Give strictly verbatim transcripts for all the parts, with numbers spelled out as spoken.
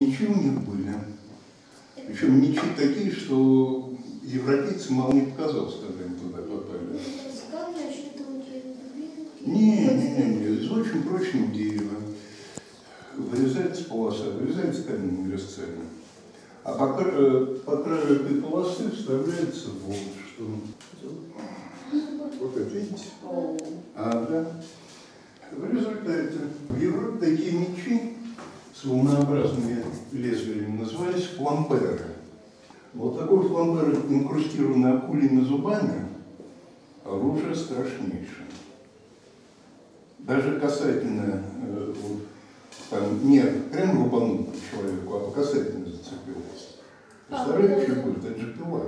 Мечи у них были. Причем мечи такие, что европейцы мало не показалось, когда они туда попали. Не, не, не, не, из очень прочного дерева. Вырезается полоса, вырезается каменными резцами. А по, по краю этой полосы вставляется вот что. Вот это видите? А, да. В результате в Европе такие мечи с волнообразными лезвиями назывались фламберы. Вот такой фламбер, инкрустированный акульими зубами, оружие страшнейшее. Даже касательно, э, вот, там, не прям рубанул по человеку, а касательно зацепилось. Представляете, что будет? Это же пила.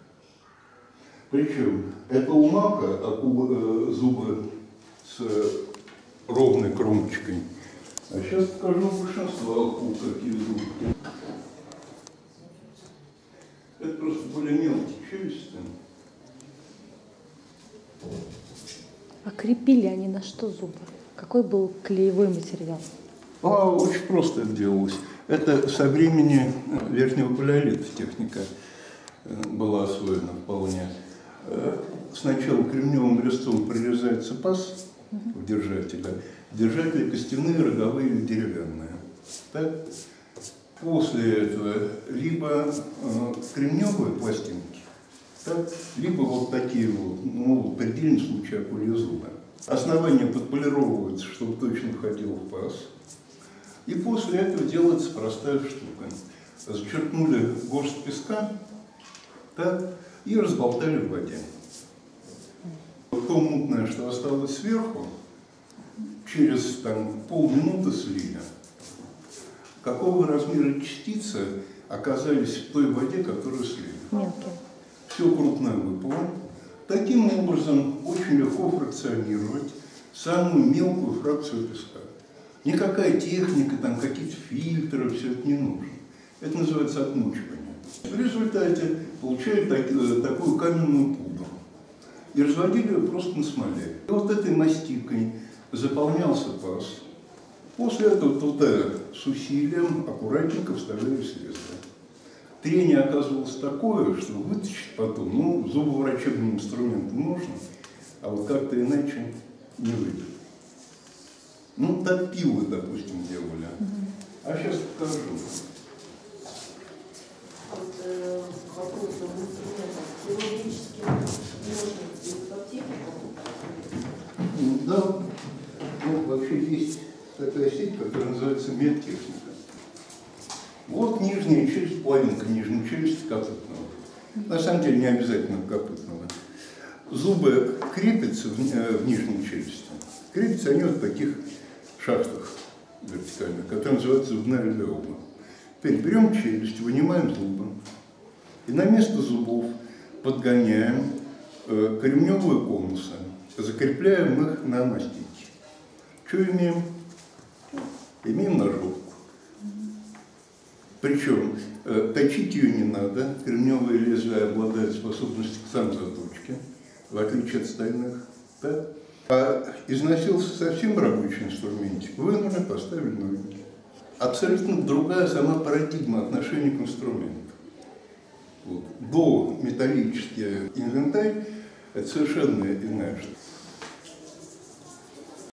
Причем это у мака акула, э, зубы с ровной кромочкой. А сейчас покажу большинство акул, какие зубы. Это просто более мелкие челюсти. А крепили они на что зубы? Какой был клеевой материал? А, очень просто это делалось. Это со времени верхнего палеолита техника была освоена вполне. Сначала кремневым резцом прорезается паз в держателя. Держатели костяные, роговые или деревянные. Так? После этого либо э, кремневые пластинки, так? Либо вот такие вот, ну, в предельном случае акульи зубы. Основание подполировывается, чтобы точно входило в паз. И после этого делается простая штука. Зачерпнули горсть песка, так? И разболтали в воде. То мутное, что осталось сверху, через там, полминуты слили. Какого размера частицы оказались в той воде, которую слили? Мелкие. Все крупное выпало. Таким образом очень легко фракционировать самую мелкую фракцию песка. Никакая техника, там какие-то фильтры, все это не нужно. Это называется отмучивание. В результате получают так, такую каменную пудру. И разводили ее просто на смоле. И вот этой мастикой заполнялся паз. После этого туда с усилием аккуратненько вставлялись лезвия. Трение оказывалось такое, что вытащить потом, ну, зубоврачебным инструментом можно, а вот как-то иначе не выйдет. Ну, так пилы, допустим, делали. А сейчас покажу. Вот э, вопрос об инструментах. Хирургические ножницы в аптеке покупать? Да. Ну, вообще есть такая сеть, которая называется медтехника. Вот нижняя челюсть, половинка нижней челюсти копытного. На самом деле не обязательно копытного. Зубы крепятся в, э, в нижней челюсти. Крепятся они вот в таких шахтах вертикальных, которые называются зубная алвеола. Теперь берем челюсть, вынимаем зубы и на место зубов подгоняем э, кремневые конусы, закрепляем их на мастике. Что имеем? Имеем ножовку. Причем э, точить ее не надо. Кремневые лезвия обладают способностью к самозаточке, в отличие от стальных. Да? А износился совсем рабочий инструментик, вынули, поставили новенький. Абсолютно другая сама парадигма отношения к инструменту. Вот. До металлический инвентарь – это совершенно иная штука.